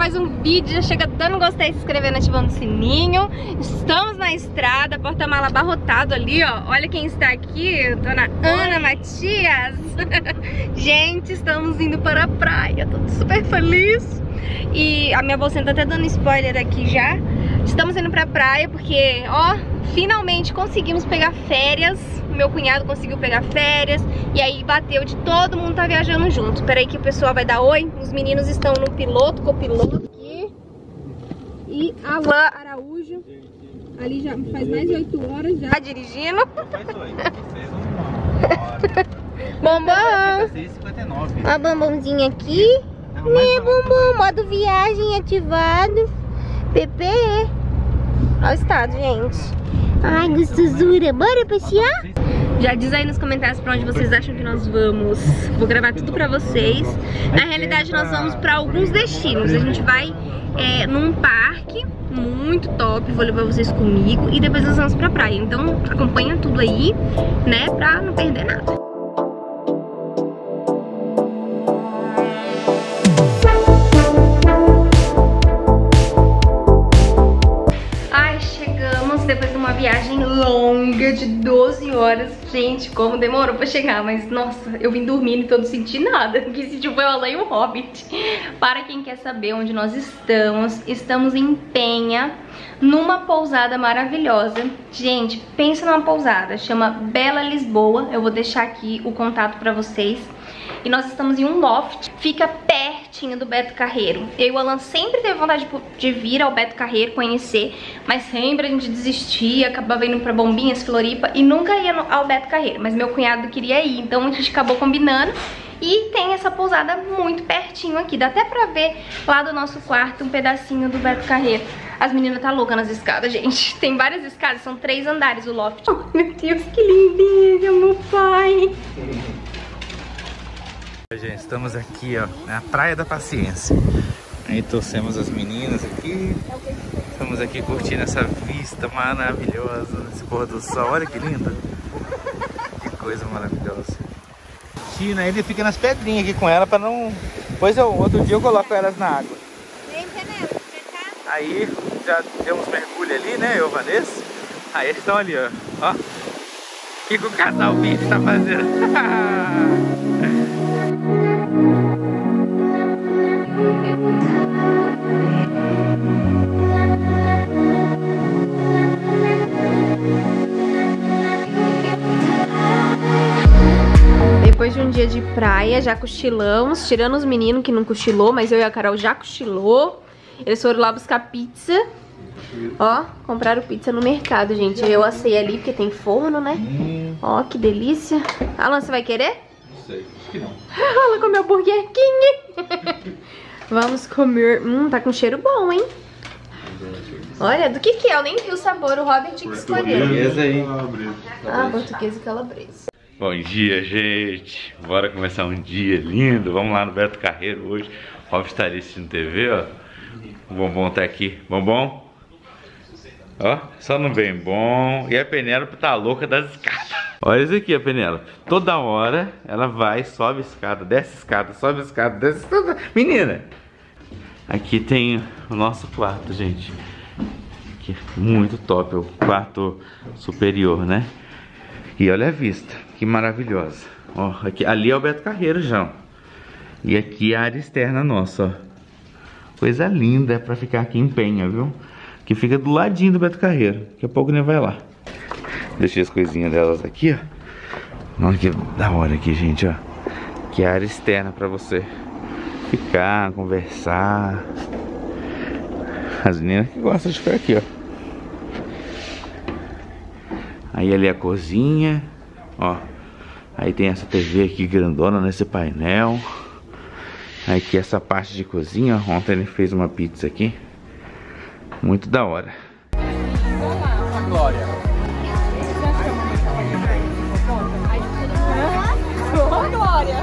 mais um vídeo. Já chega dando gostei, se inscrevendo, ativando o sininho. Estamos na estrada, porta-mala abarrotado ali, ó. Olha quem está aqui, dona Ana Matias. Gente, estamos indo para a praia. Tô super feliz. E a minha bolsinha tá até dando spoiler aqui já. Estamos indo pra praia porque, ó, finalmente conseguimos pegar férias. Meu cunhado conseguiu pegar férias. E aí bateu de todo mundo tá viajando junto. Espera aí que o pessoal vai dar oi. Os meninos estão no piloto, copiloto aqui. E Alan Araújo ali já faz mais de 8 horas já dirigindo. Bombom. Ó, bombomzinho aqui. Meu bombom, modo viagem ativado. Pepe. Olha o estado, gente. Ai, gostosura. Bora passear? Já diz aí nos comentários pra onde vocês acham que nós vamos. Vou gravar tudo pra vocês. Na realidade, nós vamos pra alguns destinos. A gente vai num parque muito top. Vou levar vocês comigo. E depois nós vamos pra praia. Então acompanha tudo aí, né? Pra não perder nada. Depois de uma viagem longa de 12 horas. Gente, como demorou pra chegar. Mas, nossa, eu vim dormindo e tô não senti nada. Que senti foi o Alan e o Hobbit. Para quem quer saber onde nós estamos, estamos em Penha, numa pousada maravilhosa. Gente, pensa numa pousada, chama Bela Lisboa. Eu vou deixar aqui o contato pra vocês. E nós estamos em um loft, fica pertinho do Beto Carreiro. Eu e o Alan sempre teve vontade de vir ao Beto Carreiro conhecer, mas sempre a gente desistia, acabava indo pra Bombinhas, Floripa e nunca ia ao Beto Carreiro. Mas meu cunhado queria ir, então a gente acabou combinando. E tem essa pousada muito pertinho aqui, dá até pra ver lá do nosso quarto um pedacinho do Beto Carreiro. As meninas tá louca nas escadas, gente. Tem várias escadas, são 3 andares o loft. Oh, meu Deus, que lindinha, meu pai. Gente, estamos aqui, ó, na Praia da Paciência. Aí trouxemos as meninas aqui. Estamos aqui curtindo essa vista maravilhosa, esse pôr do sol. Olha que lindo. Que coisa maravilhosa. Aqui, né, ele fica nas pedrinhas aqui com ela pra não... Depois outro dia eu coloco elas na água. Aí já demos mergulho ali, né, eu e Vanessa. Aí eles estão ali, ó. O que o casal Bife tá fazendo? Depois de um dia de praia, já cochilamos, tirando os meninos que não cochilou, mas eu e a Carol já cochilou. Eles foram lá buscar pizza. Ó, compraram pizza no mercado, gente. Eu assei ali porque tem forno, né? Ó, que delícia. Alan, você vai querer? Não sei, acho que não. Ela comeu Burger King. Vamos comer. Tá com cheiro bom, hein? Olha, do que é? Eu nem vi o sabor, o Robert que escolheu. Portuguesa aí. Portuguesa e calabresa. Bom dia, gente. Bora começar um dia lindo. Vamos lá no Beto Carreiro hoje. O Robert está ali assistindo TV, ó. O Bombom tá aqui. Bombom? Ó, só não vem bom. E a Penélope tá louca das escadas. Olha isso aqui, a Penélope. Toda hora ela vai, sobe a escada, desce a escada, sobe a escada, desce a escada. Menina! Aqui tem o nosso quarto, gente. Aqui, muito top, o quarto superior, né? E olha a vista, que maravilhosa. Ó, aqui, ali é o Beto Carreiro já, ó. E aqui é a área externa nossa, ó. Coisa linda, é pra ficar aqui em Penha, viu? Que fica do ladinho do Beto Carreiro. Daqui a pouco nem vai lá. Deixei as coisinhas delas aqui, ó. Olha que da hora aqui, gente, ó. Que é a área externa pra você ficar, conversar. As meninas que gostam de ficar aqui, ó. Aí ali é a cozinha, ó. Aí tem essa TV aqui grandona nesse painel. Aí aqui essa parte de cozinha, ó. Ontem ele fez uma pizza aqui. Muito da hora. Glória. Glória.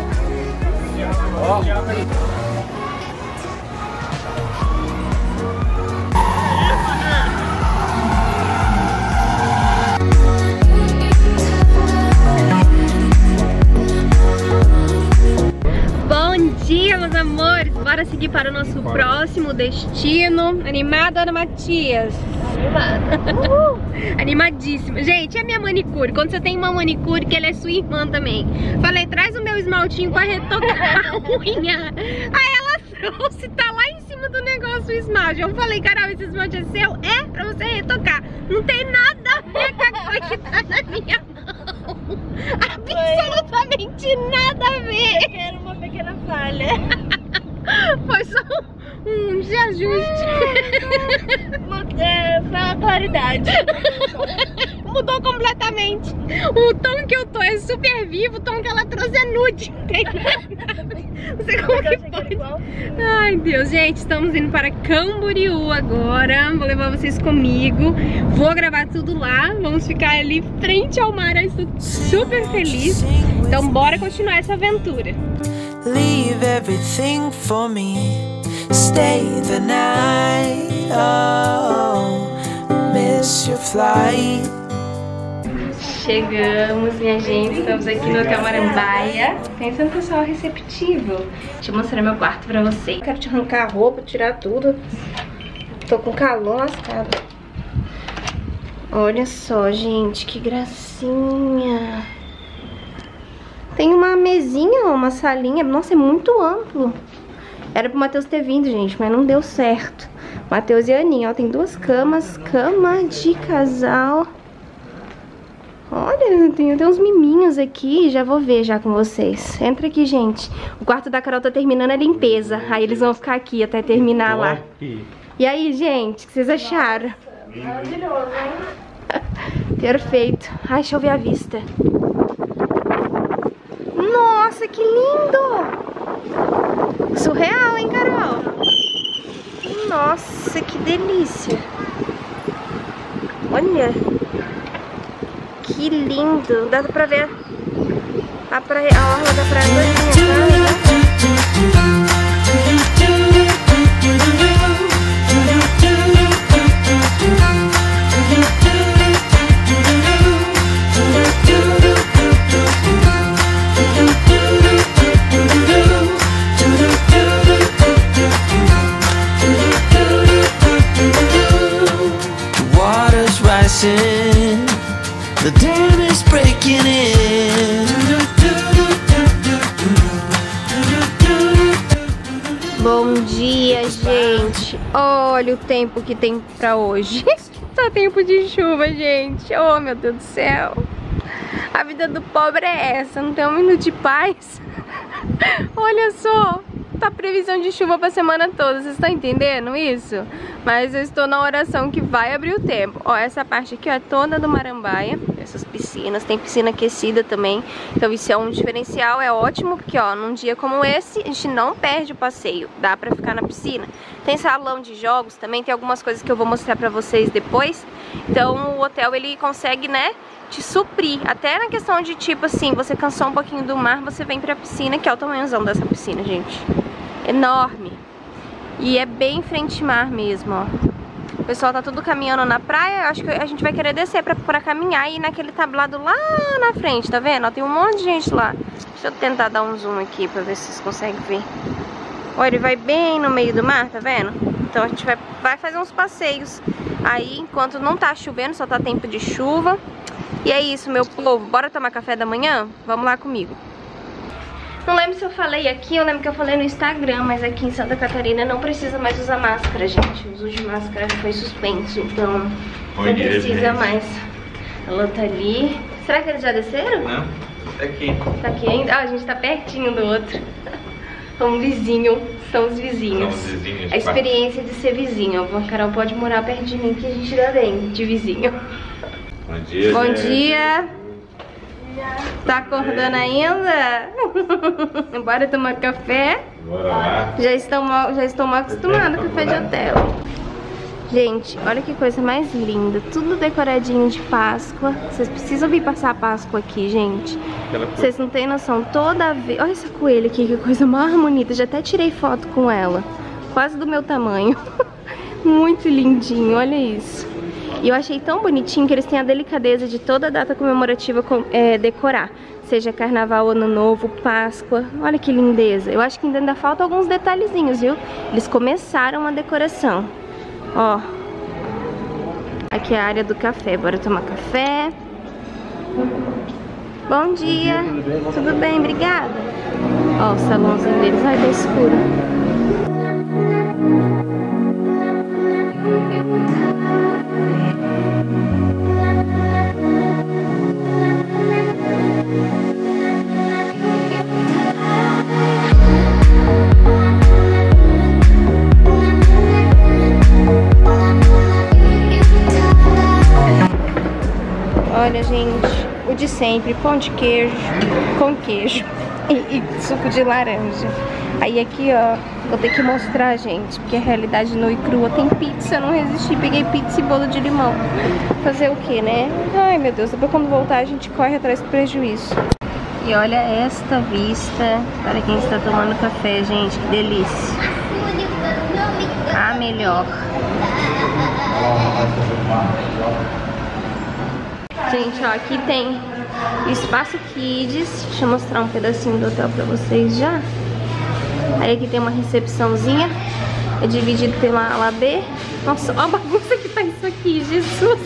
Bom dia, meus amores! Bora seguir para o nosso nosso próximo destino. Animada, Ana Matias? Animada. Animadíssima. Gente, é minha manicure. Quando você tem uma manicure que ela é sua irmã também. Falei, traz o meu esmaltinho pra retocar a unha. Aí ela trouxe, tá lá em cima do negócio o esmalte. Eu falei, Carol, esse esmalte é seu? É, pra você retocar. Não tem nada a ver com a coisa que tá na minha mão. Absolutamente nada a ver. Era uma pequena falha. Foi só um reajuste. Foi uma claridade. Mudou completamente. O tom que eu tô é super vivo, o tom que ela trouxe é nude. Não sei como que pode. Ai, Deus, gente, estamos indo para Camboriú agora. Vou levar vocês comigo. Vou gravar tudo lá. Vamos ficar ali frente ao mar. Eu estou super feliz. Então bora continuar essa aventura. Leave everything for me. Stay the night. Oh, miss your flight. Chegamos, minha gente, estamos aqui no Hotel Marambaia. Pensa no pessoal receptivo. Deixa eu mostrar meu quarto pra vocês. Quero te arrancar a roupa, tirar tudo. Tô com calor lascado. Olha só, gente, que gracinha. Tem uma mesinha, uma salinha. Nossa, é muito amplo. Era pro Matheus ter vindo, gente, mas não deu certo. Matheus e a Aninha, ó, tem duas camas. Cama de casal. Olha, tem até uns miminhos aqui, já vou ver já com vocês. Entra aqui, gente. O quarto da Carol tá terminando a limpeza. Aí eles vão ficar aqui até terminar lá. E aí, gente, o que vocês acharam? Maravilhoso, hein? Perfeito. Ai, deixa eu ver a vista. Nossa, que lindo! Surreal, hein, Carol? Nossa, que delícia. Olha. Que lindo. Dá pra ver a orla da praia todinha, Water's rising. The dam is breaking in. Bom dia, gente. Olha o tempo que tem pra hoje. Tá tempo de chuva, gente. Oh, meu Deus do céu. A vida do pobre é essa. Não tem um minuto de paz. Olha só. Tá previsão de chuva pra semana toda. Vocês estão entendendo isso? Mas eu estou na oração que vai abrir o tempo. Ó, essa parte aqui ó, é toda do Marambaia. Essas piscinas. Tem piscina aquecida também. Então isso é um diferencial. É ótimo porque, ó, num dia como esse, a gente não perde o passeio. Dá pra ficar na piscina. Tem salão de jogos também. Tem algumas coisas que eu vou mostrar pra vocês depois. Então o hotel, ele consegue, né, te suprir. Até na questão de, tipo assim, você cansou um pouquinho do mar, você vem pra piscina, que é o tamanhozão dessa piscina, gente. Enorme. E é bem frente mar mesmo, ó. O pessoal tá tudo caminhando na praia. Eu acho que a gente vai querer descer pra caminhar e ir naquele tablado lá na frente, tá vendo? Ó, tem um monte de gente lá. Deixa eu tentar dar um zoom aqui pra ver se vocês conseguem ver. Olha, ele vai bem no meio do mar, tá vendo? Então a gente vai fazer uns passeios aí enquanto não tá chovendo, só tá tempo de chuva. E é isso, meu povo. Bora tomar café da manhã? Vamos lá comigo. Não lembro se eu falei aqui, eu lembro que eu falei no Instagram, mas aqui em Santa Catarina não precisa mais usar máscara, gente. O uso de máscara foi suspenso, então não precisa mais. Ela tá ali. Será que eles já desceram? Não, tá aqui. Tá aqui ainda? Ah, a gente tá pertinho do outro. Um vizinho, são os vizinhos. São os vizinhos. A experiência de ser vizinho. A Carol pode morar perto de mim que a gente dá bem de vizinho. Bom dia. Bom dia. Tá acordando ainda? Bora tomar café? Bora lá. Já estou mal acostumada com café de hotel. Gente, olha que coisa mais linda. Tudo decoradinho de Páscoa. Vocês precisam vir passar a Páscoa aqui, gente. Vocês não têm noção. Toda vez... Olha essa coelha aqui, que coisa mais bonita. Já até tirei foto com ela. Quase do meu tamanho. Muito lindinho, olha isso. E eu achei tão bonitinho que eles têm a delicadeza de toda a data comemorativa decorar. seja carnaval, ano novo, Páscoa. Olha que lindeza. Eu acho que ainda falta alguns detalhezinhos, viu? Eles começaram a decoração. Ó, aqui é a área do café. Bora tomar café. Bom dia. Tudo bem? Obrigada. Ó, o salãozinho deles. Ai, tá escuro. Olha, gente, o de sempre, pão de queijo, com queijo e suco de laranja. Aí aqui, ó, vou ter que mostrar, gente, porque a realidade nua e crua. Tem pizza, eu não resisti, peguei pizza e bolo de limão. Fazer o que, né? Ai, meu Deus, depois quando voltar a gente corre atrás do prejuízo. E olha esta vista para quem está tomando café, gente, que delícia. A melhor. Gente, ó, aqui tem espaço kids. Deixa eu mostrar um pedacinho do hotel pra vocês já. Aí aqui tem uma recepçãozinha. É dividido pela ala B. Nossa, ó a bagunça que tá isso aqui, Jesus.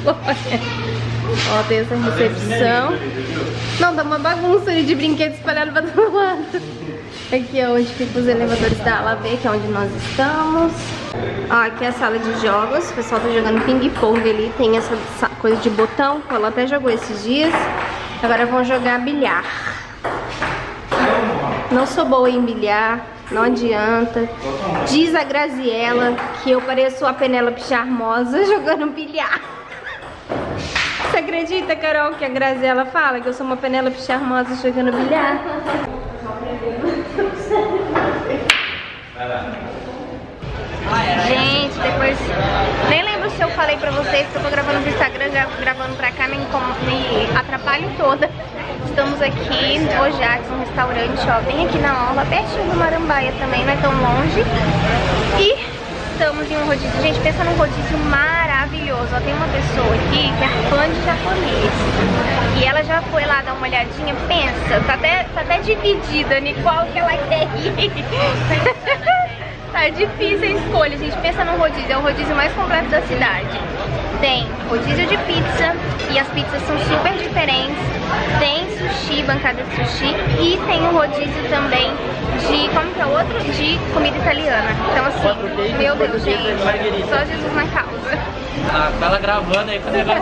Ó, tem essa recepção. Não, tá uma bagunça ali de brinquedos espalhados pra todo lado. Aqui é onde ficam os elevadores da ala B, que é onde nós estamos. Ó, aqui é a sala de jogos. O pessoal tá jogando ping-pong ali. Tem essa coisa de botão, que ela até jogou esses dias. Agora vão jogar bilhar. Não sou boa em bilhar, não adianta. Diz a Graziella que eu pareço a Penélope Charmosa jogando bilhar. Você acredita, Carol, que a Graziella fala que eu sou uma Penélope Charmosa jogando bilhar? Gente, depois... Nem lembro se eu falei pra vocês que eu tô gravando pro Instagram, já gravando pra cá, me atrapalho toda. Estamos aqui no Ojax, um restaurante, ó, bem aqui na orla, pertinho do Marambaia também, não é tão longe. E estamos em um rodízio, gente, pensa num rodízio maravilhoso. Ó, tem uma pessoa aqui que é fã de japonês e ela já foi lá dar uma olhadinha, pensa, tá até dividida em qual que ela quer ir. Tá difícil a escolha, gente. Pensa num rodízio, é o rodízio mais completo da cidade. Tem rodízio de pizza e as pizzas são super diferentes. Tem sushi, bancada de sushi, e tem um rodízio também de, como que é o outro? De comida italiana. Então assim, meu Deus, gente, só Jesus na causa. Ah, tá ela gravando aí com o negócio.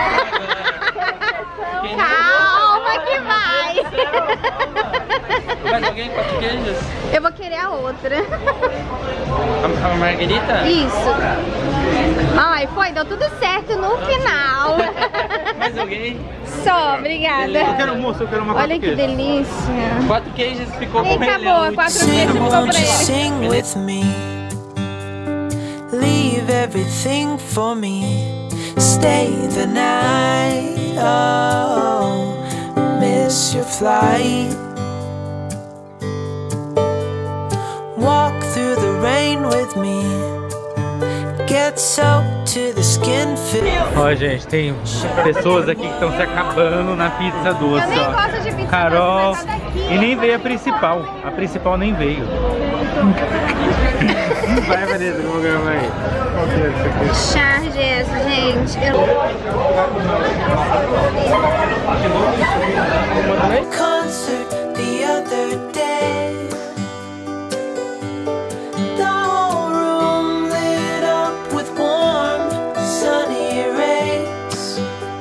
Calma que vai. Mais alguém? 4 queijos? Eu vou querer a outra. A margarita? Isso. Ai, foi, deu tudo certo no final. Mais alguém? Só, obrigada. Eu quero moço, eu quero uma Olha que delícia. 4 queijos ficou E com ele. acabou, 4 queijos Sing, ficou won't pra you ele. sing with me? Leave everything for me. Stay the night. Oh, miss your flight. Walk through the rain with me. Get soaked to the skin. Ó, gente, tem pessoas aqui que estão se acabando na pizza doce, Eu nem ó. gosto de pizza Carol, doce, mas a daqui e nem veio a principal. A principal nem veio. Vai, Vanessa, vamos gravar aí. Qual que é isso aqui? Charge essa, gente. Concert the other day. The whole room lit up with warm, sunny rays.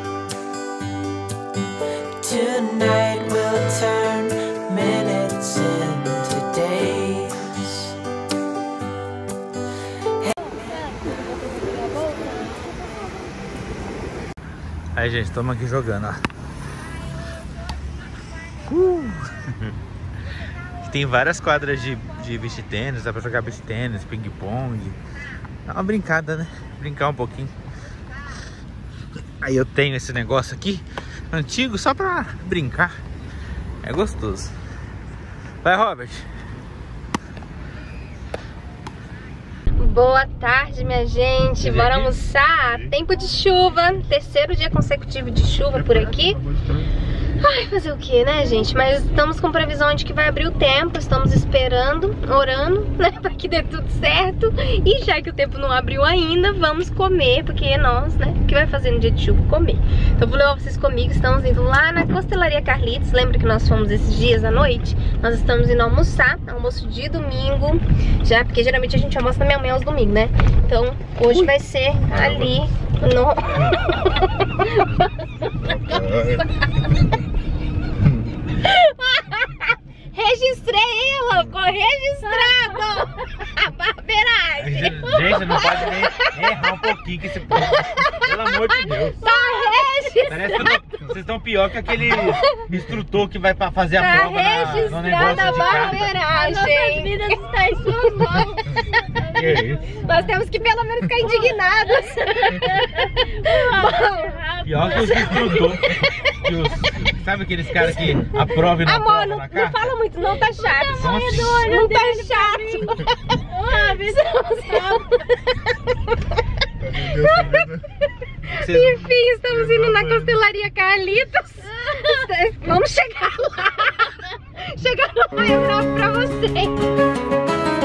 Tonight we'll turn minutes into days. Aí, gente, estamos aqui jogando, ó. Tem várias quadras de beach tênis, dá pra jogar beach tênis, ping pong. Dá uma brincada, né? Brincar um pouquinho. Aí eu tenho esse negócio aqui, antigo, só pra brincar. É gostoso. Vai, Robert. Boa tarde, minha gente. Bora almoçar. Tempo de chuva. Terceiro dia consecutivo de chuva por aqui. Ai, fazer o que, né, gente? Mas estamos com previsão de que vai abrir o tempo. Estamos esperando, orando, né, pra que dê tudo certo. E já que o tempo não abriu ainda, vamos comer, porque nós, né, o que vai fazer no dia de chuva? Comer. Então vou levar vocês comigo. Estamos indo lá na Costelaria Carlitos. Lembra que nós fomos esses dias à noite? Nós estamos indo almoçar, almoço de domingo. Já, porque geralmente a gente almoça na minha mãe aos domingos, né? Então hoje vai ser ali no... Registrei ela, ficou registrado a barbeiragem. Gente, não pode nem errar um pouquinho que esse povo, pelo amor de Deus. Tá registrado. Parece que vocês estão pior que aquele instrutor que vai fazer a Tá prova no negócio registrada a de carta. barbeiragem. Nossas vidas estão em suas mãos. Que isso? Nós temos que pelo menos ficar indignados. Pior que os instrutores. Sabe aqueles caras que aprovam e não Amor, aprovam não, na não carta? fala muito, não tá chato. Como assim? Não tá chato. Enfim, estamos indo na Costelaria Carlitos. Vamos chegar lá. Chegar lá eu gravo pra vocês.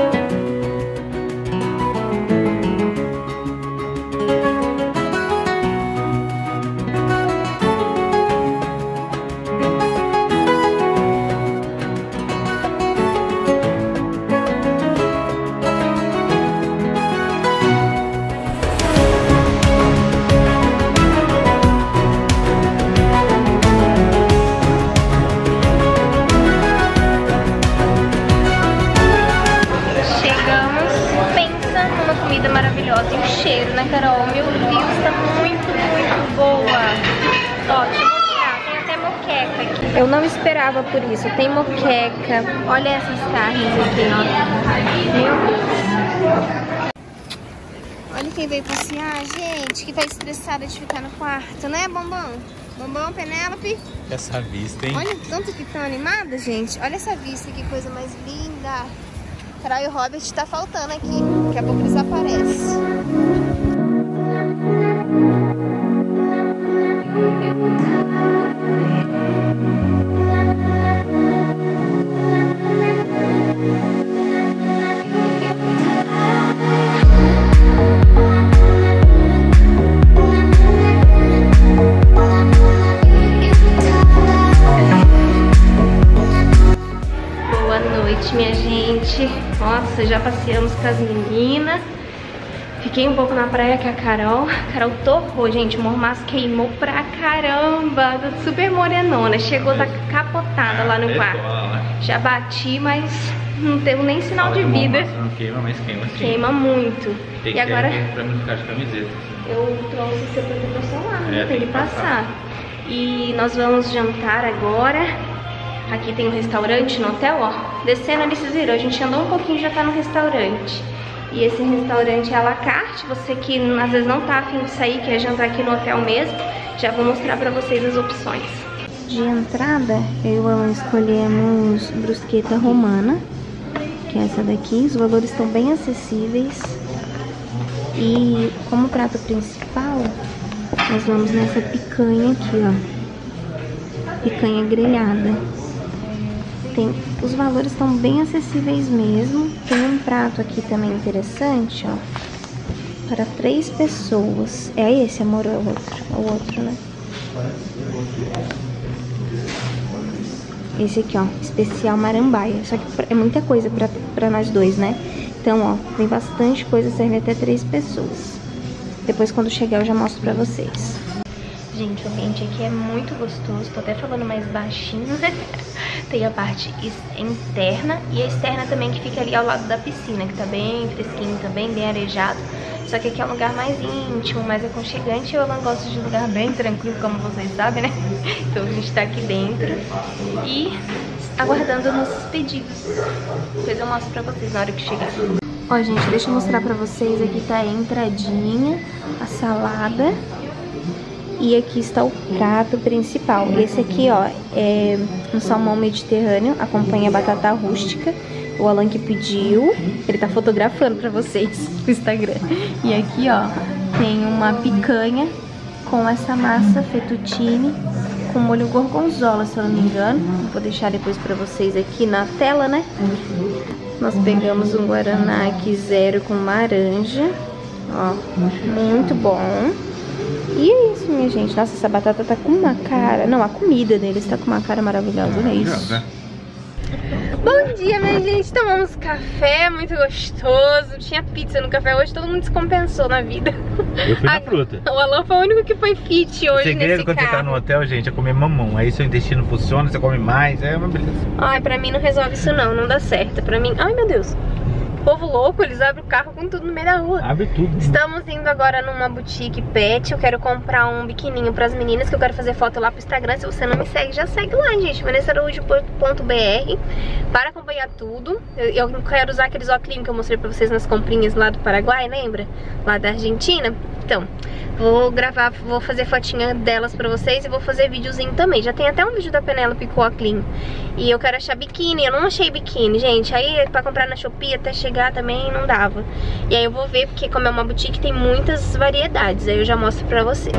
Maravilhosa e o cheiro, né, Carol? Meu Deus, tá muito boa. Ó, deixa eu mostrar, tem até moqueca aqui. Eu não esperava por isso, tem moqueca. Olha essas carnes aqui, ó. Meu Deus. Olha quem veio passear, gente, que tá estressada de ficar no quarto, né, Bombom? Bombom, Penélope? Essa vista, hein? Olha o tanto que estão animadas, gente. Olha essa vista, que coisa mais linda. Carol e o Robert tá faltando aqui. Daqui a pouco eles aparecem. Minha gente, nossa, já passeamos com as meninas. Fiquei um pouco na praia com a Carol. A Carol torrou, gente, o mormaço queimou pra caramba. Tá super morenona, chegou, tá capotada lá no quarto. Já bati, mas não teve nem sinal de vida. Não queima, mas queima sim. Queima muito. Tem E agora pra mim ficar de camiseta. eu trouxe seu protetor solar, É, tem que passar. E nós vamos jantar agora. Aqui tem um restaurante no hotel, ó. Descendo ali, vocês viram, a gente andou um pouquinho e já tá no restaurante. E esse restaurante é à la carte. Você que às vezes não tá afim de sair, quer jantar aqui no hotel mesmo, já vou mostrar pra vocês as opções. De entrada, eu e o Alan escolhemos brusqueta romana, que é essa daqui. Os valores estão bem acessíveis. E como prato principal, nós vamos nessa picanha aqui, ó. Picanha grelhada. Os valores estão bem acessíveis mesmo. Tem um prato aqui também interessante, ó, para 3 pessoas. É esse, amor, ou é o outro? É o outro, né? Esse aqui, ó, especial marambaia. Só que é muita coisa pra nós dois, né? Então, ó, tem bastante coisa, serve até 3 pessoas. Depois, quando chegar, eu já mostro pra vocês. Gente, o ambiente aqui é muito gostoso. Tô até falando mais baixinho, né? Tem a parte interna e a externa também, que fica ali ao lado da piscina, que tá bem fresquinho também, bem arejado. Só que aqui é um lugar mais íntimo, mais aconchegante. Eu não gosto de um lugar bem tranquilo, como vocês sabem, né? Então a gente tá aqui dentro e aguardando nossos pedidos. Depois eu mostro pra vocês na hora que chegar. Ó, gente, deixa eu mostrar pra vocês. Aqui tá a entradinha, a salada. E aqui está o prato principal. Esse aqui, ó, é um salmão mediterrâneo, acompanha batata rústica. O Alan que pediu, ele tá fotografando pra vocês no Instagram. E aqui, ó, tem uma picanha com essa massa fettuccine com molho gorgonzola, se eu não me engano. Vou deixar depois pra vocês aqui na tela, né? Nós pegamos um guaraná aqui zero com laranja. Ó, muito bom. E é isso, minha gente. Nossa, essa batata tá com uma cara... Não, a comida deles tá com uma cara maravilhosa, olha isso. Bom dia, minha gente. Tomamos café, muito gostoso. Tinha pizza no café hoje, todo mundo descompensou na vida. Eu fui na fruta. O Alan foi o único que foi fit hoje. O segredo quando você tá no hotel, gente, é comer mamão. Aí seu intestino funciona, você come mais, é uma beleza. Ai, pra mim não resolve isso não, não dá certo. Pra mim... Ai, meu Deus. Povo louco, eles abrem o carro com tudo no meio da rua. Abre tudo. Estamos indo agora numa boutique pet. Eu quero comprar um biquininho pras meninas, que eu quero fazer foto lá pro Instagram. Se você não me segue, já segue lá, gente. vanessaaraújo.br para acompanhar tudo. Eu quero usar aqueles óculos que eu mostrei pra vocês nas comprinhas lá do Paraguai, lembra? Lá da Argentina. Então, vou gravar, vou fazer fotinha delas pra vocês e vou fazer videozinho também. Já tem até um vídeo da Penélope com o óculos. E eu quero achar biquíni, eu não achei biquíni, gente. Aí pra comprar na Shopee até chegar também não dava. E aí eu vou ver, porque como é uma boutique tem muitas variedades. Aí eu já mostro pra vocês.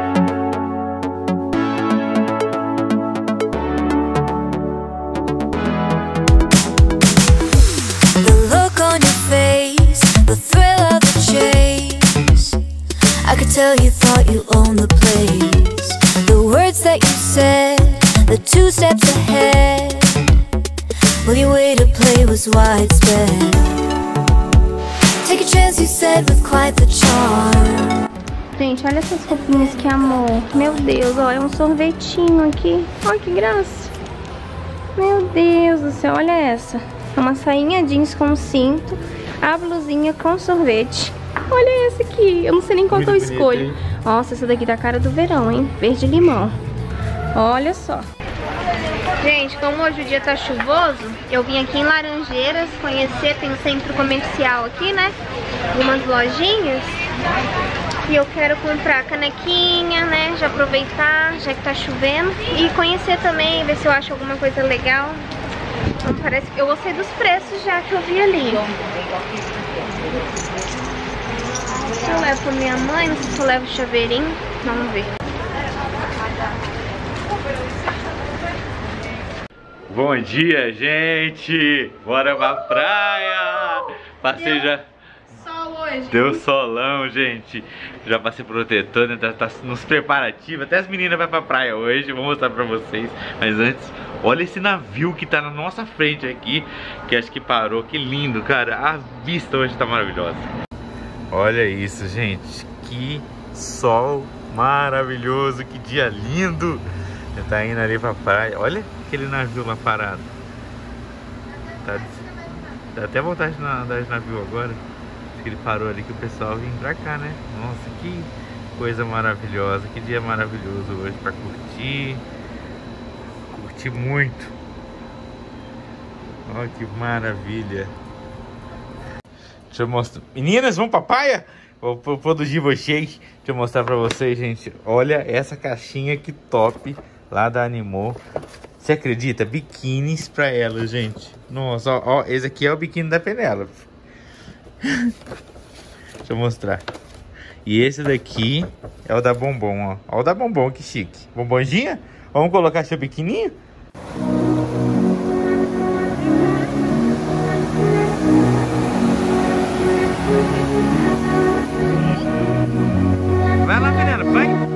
I could tell you thought you owned the place. The words that you said, the 2 steps ahead. Well, your way to play was widespread. Take a chance, you said, with quite the charm. Gente, olha essas roupinhas, que amor. Meu Deus, ó, é um sorvetinho aqui. Olha que graça. Meu Deus do céu, olha essa. É uma sainha jeans com cinto, a blusinha com sorvete. Olha essa aqui, eu não sei nem qual que eu escolho. Nossa, essa daqui tá a cara do verão, hein? Verde limão. Olha só. Gente, como hoje o dia tá chuvoso, eu vim aqui em Laranjeiras conhecer, tem um centro comercial aqui, né? Algumas lojinhas. E eu quero comprar canequinha, né? Já aproveitar, já que tá chovendo. E conhecer também, ver se eu acho alguma coisa legal. Então, parece que eu gostei dos preços já que eu vi ali. Se eu levo pra minha mãe, não sei se eu levo o chaveirinho. Vamos ver. Bom dia, gente! Bora pra praia! Passei já... Sol hoje. Deu solão, gente. Já passei protetor, né? Tá nos preparativos. Até as meninas vão pra praia hoje. Vou mostrar pra vocês. Mas antes, olha esse navio que tá na nossa frente aqui. Que acho que parou. Que lindo, cara. A vista hoje tá maravilhosa. Olha isso, gente. Que sol maravilhoso. Que dia lindo. Já tá indo ali pra praia. Olha aquele navio lá parado. Dá até vontade de andar de navio agora. Acho que ele parou ali que o pessoal vem pra cá, né? Nossa, que coisa maravilhosa. Que dia maravilhoso hoje pra curtir. Curtir muito. Olha que maravilha. Deixa eu mostrar. Meninas, vamos pra praia? Vou produzir vocês. Deixa eu mostrar pra vocês, gente. Olha essa caixinha que top lá da Animô. Você acredita? Biquínis pra ela, gente. Nossa, ó, esse aqui é o biquíni da Penélope. Deixa eu mostrar. E esse daqui é o da Bombom, ó. Ó o da Bombom, que chique. Bombonzinha? Vamos colocar seu biquininho? Vai lá, Penélope, vai.